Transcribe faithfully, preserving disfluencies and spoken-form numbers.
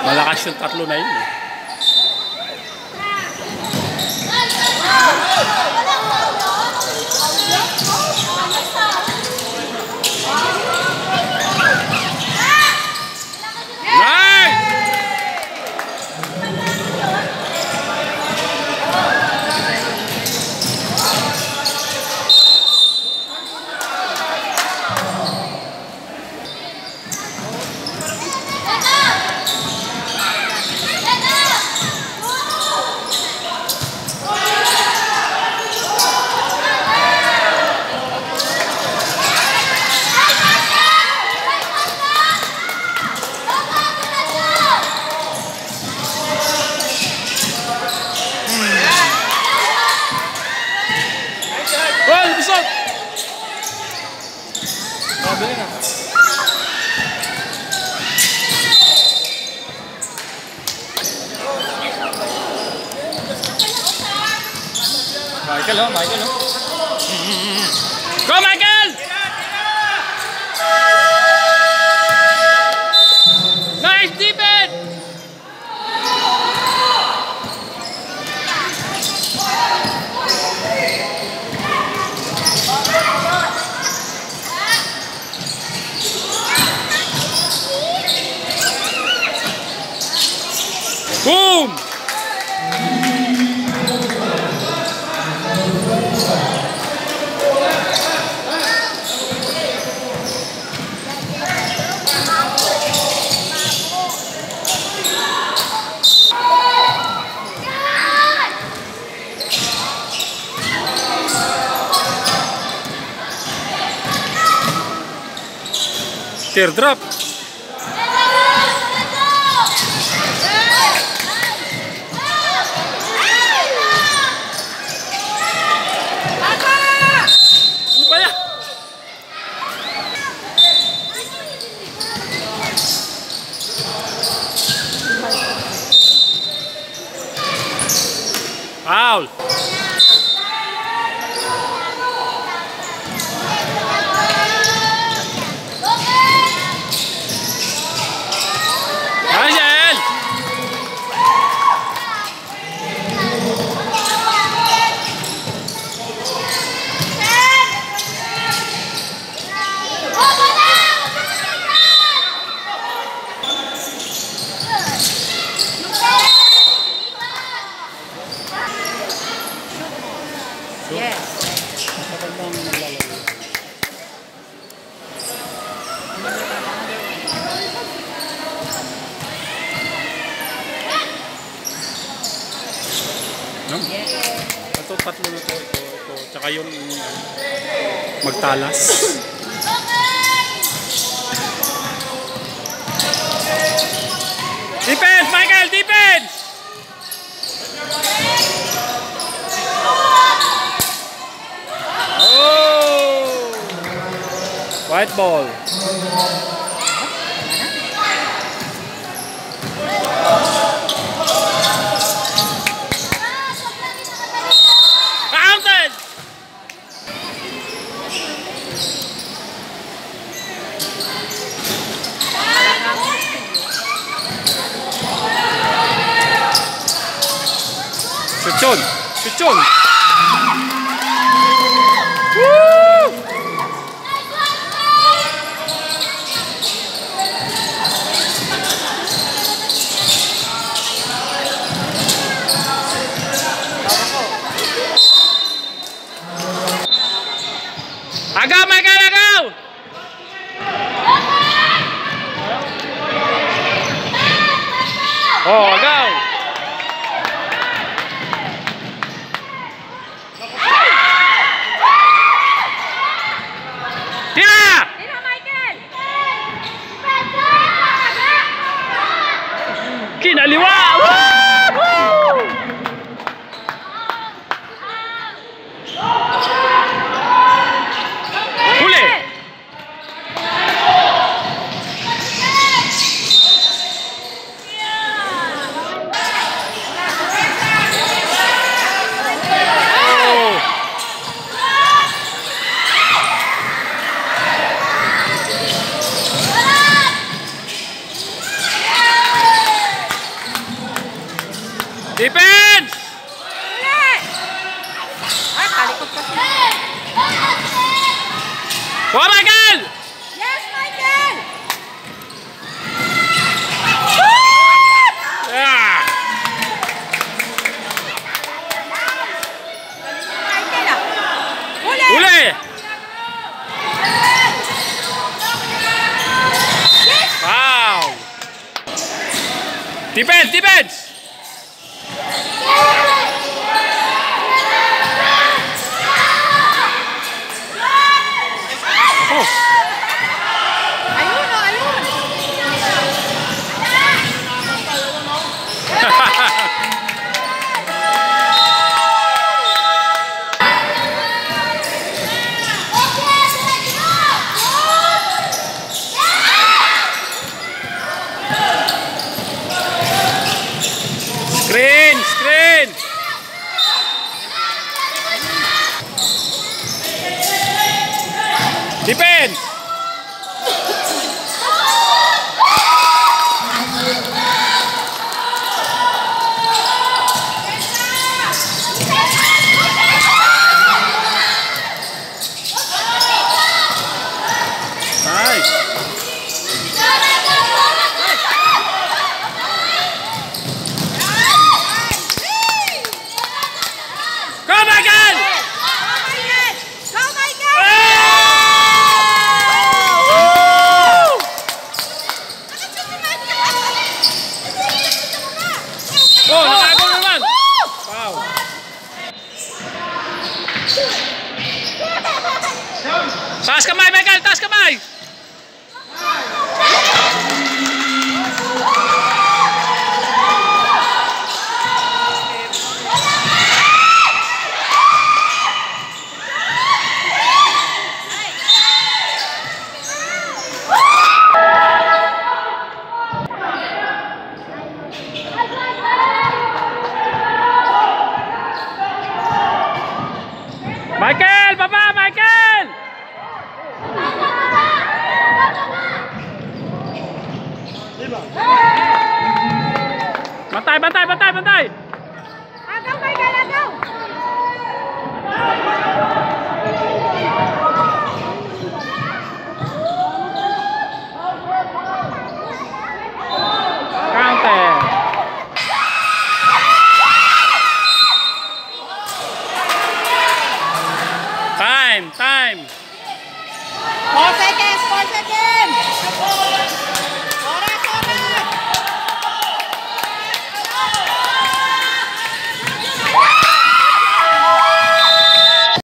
Malakas yung tatlo na yun eh. Michael, oh, Michael, oh. Go, Michael! Nice defense! Boom! Teardrop. Foul. Yes. No? Ito, tatlo na to. Ito, ito. Tsaka yung uh, magtalas. Defense, Michael! Defense! Oh! White ball. Counted! Shoot, shoot, shoot. Agaw, Michael, agaw! Oh, agaw! Tira! Tira, Michael! Kinaliwa! Defense! Ulit! Ay, talikod kasi. Go, Michael! Yes, Michael! Yeah! Michael ah. Ulit! Uli! Yes! Wow! Defense! Defense! Oh! Ayun o, ayun! Screen! Screen! Defense! Nice! Go, Michael! Go, Michael! Oh, nakago naman! Wow! Taas kamay, Michael! Taas kamay! Michael! Baba! Michael! Bantay! Bantay! Bantay! Bantay!